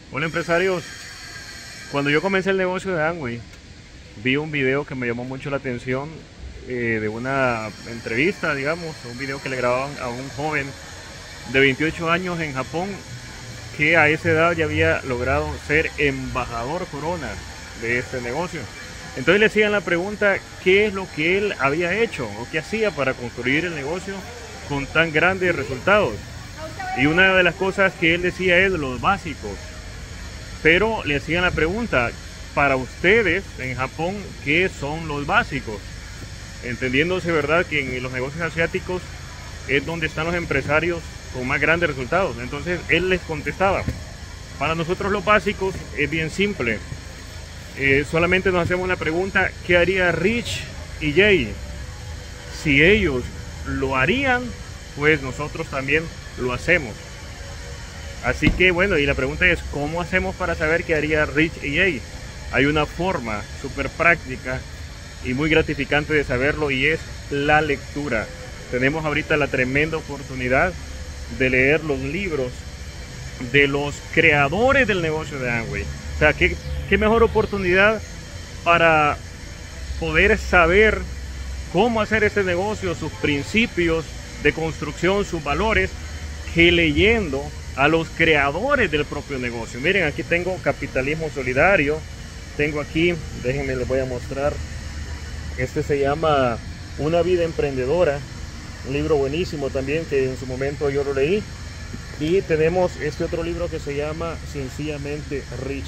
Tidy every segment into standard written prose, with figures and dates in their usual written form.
Hola empresarios, cuando yo comencé el negocio de Amway, vi un video que me llamó mucho la atención de una entrevista, digamos, un video que le grababan a un joven de 28 años en Japón que a esa edad ya había logrado ser embajador corona de este negocio. Entonces le hacían la pregunta qué es lo que él había hecho o qué hacía para construir el negocio con tan grandes resultados. Y una de las cosas que él decía es los básicos. Pero le hacían la pregunta, para ustedes en Japón, ¿qué son los básicos? Entendiéndose, ¿verdad?, que en los negocios asiáticos es donde están los empresarios con más grandes resultados. Entonces él les contestaba, para nosotros los básicos es bien simple. Solamente nos hacemos la pregunta, ¿qué haría Rich y Jay? Si ellos lo harían, pues nosotros también lo hacemos. Así que bueno, y la pregunta es, ¿cómo hacemos para saber qué haría Rich y Jay? Hay una forma súper práctica y muy gratificante de saberlo, y es la lectura. Tenemos ahorita la tremenda oportunidad de leer los libros de los creadores del negocio de Amway. O sea, qué mejor oportunidad para poder saber cómo hacer este negocio, sus principios de construcción, sus valores, que leyendo a los creadores del propio negocio. Miren, aquí tengo Capitalismo Solidario, tengo aquí, déjenme, les voy a mostrar, este se llama Una Vida Emprendedora, un libro buenísimo también que en su momento yo lo leí. Y tenemos este otro libro que se llama Sencillamente Rich,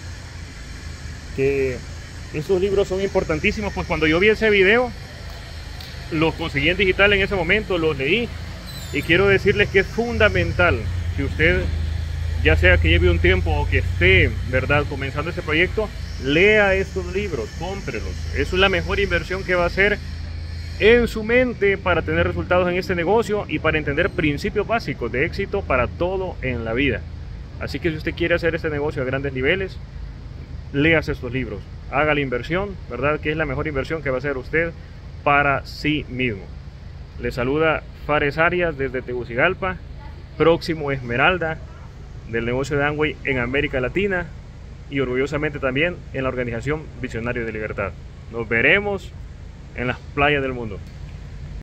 que estos libros son importantísimos, pues cuando yo vi ese video los conseguí en digital en ese momento, los leí, y quiero decirles que es fundamental que usted, ya sea que lleve un tiempo o que esté, ¿verdad?, comenzando este proyecto, lea estos libros, cómprelos. Eso es la mejor inversión que va a hacer en su mente para tener resultados en este negocio y para entender principios básicos de éxito para todo en la vida. Así que si usted quiere hacer este negocio a grandes niveles, léase estos libros, haga la inversión, ¿verdad?, que es la mejor inversión que va a hacer usted para sí mismo. Le saluda Fares Arias desde Tegucigalpa, próximo Esmeralda del negocio de Amway en América Latina, y orgullosamente también en la organización Visionarios de Libertad. Nos veremos en las playas del mundo.